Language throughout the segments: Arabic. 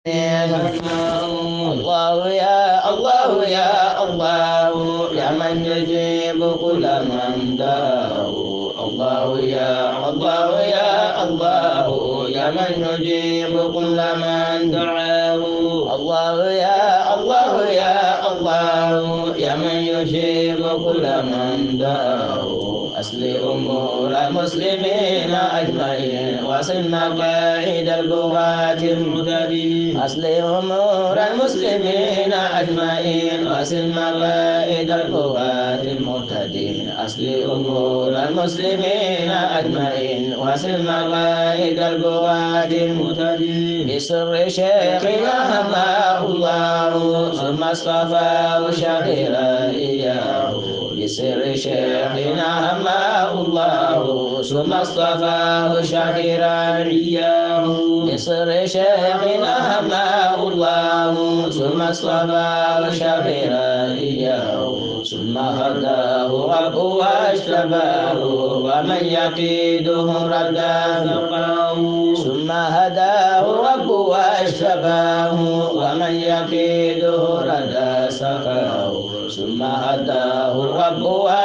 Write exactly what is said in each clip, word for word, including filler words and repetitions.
الله يا الله يا الله يا من يجيب كل من دعاه. الله يا الله يا الله يا من يجيب كل من دعاه. الله يا الله يا الله يا من يجيب كل من دعاه. أصل أمور المسلمين أجمعين وصل مقاعد البغاة المعتدين. أصل أمور المسلمين أجمعين وصل مقاعد البغاة المعتدين. أصل أمور المسلمين أجمعين وصل مقاعد البغاة المعتدين. بسر شيخنا هماه الله ثم اصطفاه شهيرا إياه. بسر شيخنا هماه الله ثم اصطفاه شهيرا إياه. بسر شيخنا هماه الله ثم اصطفاه شهيرا إياه. ثم هداه ربه واجتباه ومن يقيده ردا ثقاه. ثم هداه ربه واجتباه ومن يقيده ردا ثقاه. ثم هداه ربه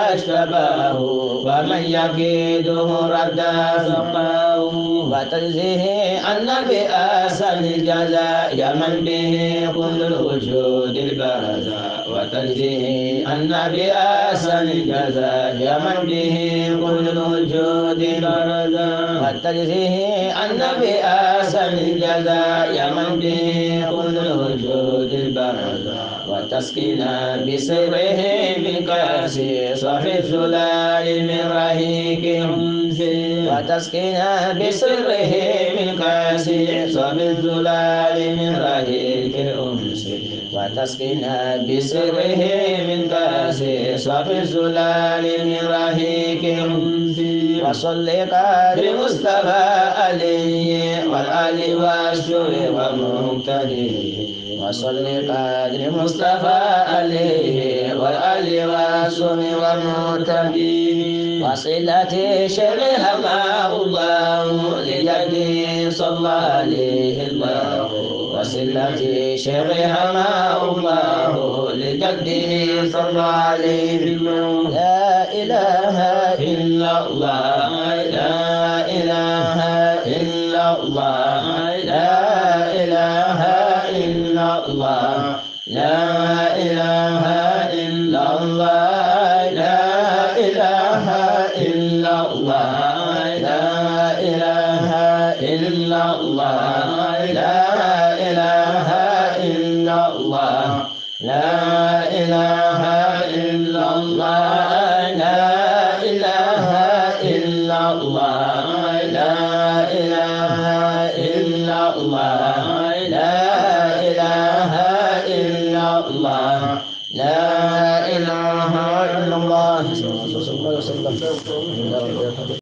واجتباه ومن يقيده ردا ثقاه. وتجزيه أن بأحسن الجزاء يا من به كل الوجود البرزاء. وتجزيه أن بأحسن الجزاء يا من به كل الوجود البرزاء. وتجزيه أن بأحسن الجزاء يا من به كل الوجود البرزاء. وتسقينا بسره من كأس صفي الزلال من رهيق أنسي. وتسقينا بسره من كأس صفي الزلال من رهيق أنسي. وتسقينا بسره من كأس صفي الزلال من رهيق أنسي. وصل قدر مصطفى عليه والآل والشر ومقتديه. وصل قدر مصطفى عليه والآل والشر ومقتديه. وصلة شرها ما الله لجده صلى عليه الله. وصلة شرها ما الله لجده صلى عليه الله. لا إله إلا الله لا إله إلا الله لا إله إلا الله لا إله إلا الله لا إله إلا الله لا إله إلا الله لا إله إلا الله لا إله إلا الله لا إله إلا الله لا إله إلا الله لا إله إلا الله لا إله إلا الله صلى الله عليه وسلم.